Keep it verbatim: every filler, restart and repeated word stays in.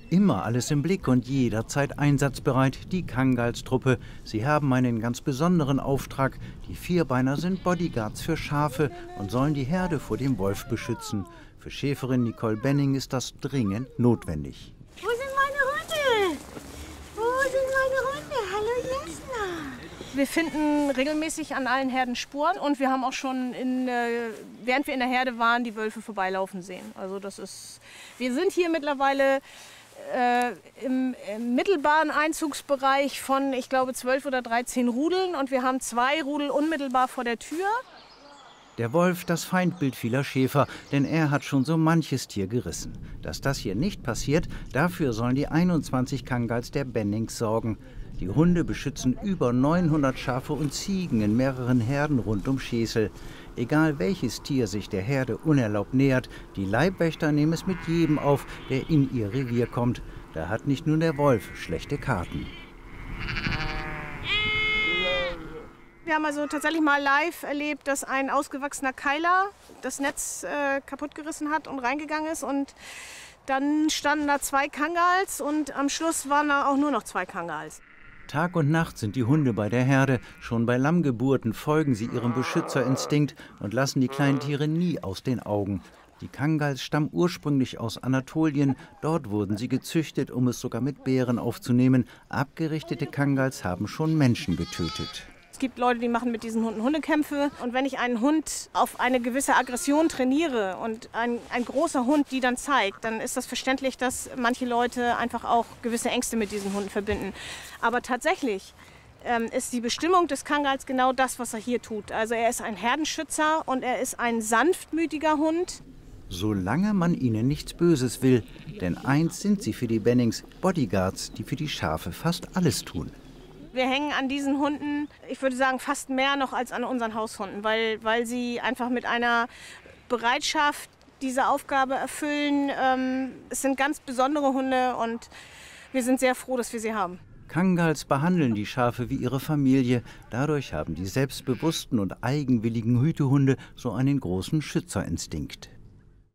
Immer alles im Blick und jederzeit einsatzbereit, die Kangals-Truppe. Sie haben einen ganz besonderen Auftrag. Die Vierbeiner sind Bodyguards für Schafe und sollen die Herde vor dem Wolf beschützen. Für Schäferin Nicole Benning ist das dringend notwendig. Wo sind meine Hunde? Wo sind meine Hunde? Hallo Jesna. Wir finden regelmäßig an allen Herden Spuren und wir haben auch schon, in, äh, während wir in der Herde waren, die Wölfe vorbeilaufen sehen. Also das ist, wir sind hier mittlerweile Äh, im, im mittelbaren Einzugsbereich von, ich glaube, zwölf oder dreizehn Rudeln und wir haben zwei Rudel unmittelbar vor der Tür. Der Wolf, das Feindbild vieler Schäfer, denn er hat schon so manches Tier gerissen. Dass das hier nicht passiert, dafür sollen die einundzwanzig Kangals der Bennings sorgen. Die Hunde beschützen über neunhundert Schafe und Ziegen in mehreren Herden rund um Schesel. Egal welches Tier sich der Herde unerlaubt nähert, die Leibwächter nehmen es mit jedem auf, der in ihr Revier kommt. Da hat nicht nur der Wolf schlechte Karten. Wir haben also tatsächlich mal live erlebt, dass ein ausgewachsener Keiler das Netz äh, kaputtgerissen hat und reingegangen ist. Und dann standen da zwei Kangals und am Schluss waren da auch nur noch zwei Kangals. Tag und Nacht sind die Hunde bei der Herde. Schon bei Lammgeburten folgen sie ihrem Beschützerinstinkt und lassen die kleinen Tiere nie aus den Augen. Die Kangals stammen ursprünglich aus Anatolien. Dort wurden sie gezüchtet, um es sogar mit Bären aufzunehmen. Abgerichtete Kangals haben schon Menschen getötet. Es gibt Leute, die machen mit diesen Hunden Hundekämpfe. Und wenn ich einen Hund auf eine gewisse Aggression trainiere und ein, ein großer Hund die dann zeigt, dann ist das verständlich, dass manche Leute einfach auch gewisse Ängste mit diesen Hunden verbinden. Aber tatsächlich ähm, ist die Bestimmung des Kangals genau das, was er hier tut. Also er ist ein Herdenschützer und er ist ein sanftmütiger Hund. Solange man ihnen nichts Böses will. Denn eins sind sie für die Bennings, Bodyguards, die für die Schafe fast alles tun. Wir hängen an diesen Hunden, ich würde sagen, fast mehr noch als an unseren Haushunden, weil, weil sie einfach mit einer Bereitschaft diese Aufgabe erfüllen. Ähm, es sind ganz besondere Hunde und wir sind sehr froh, dass wir sie haben. Kangals behandeln die Schafe wie ihre Familie. Dadurch haben die selbstbewussten und eigenwilligen Hütehunde so einen großen Schützerinstinkt.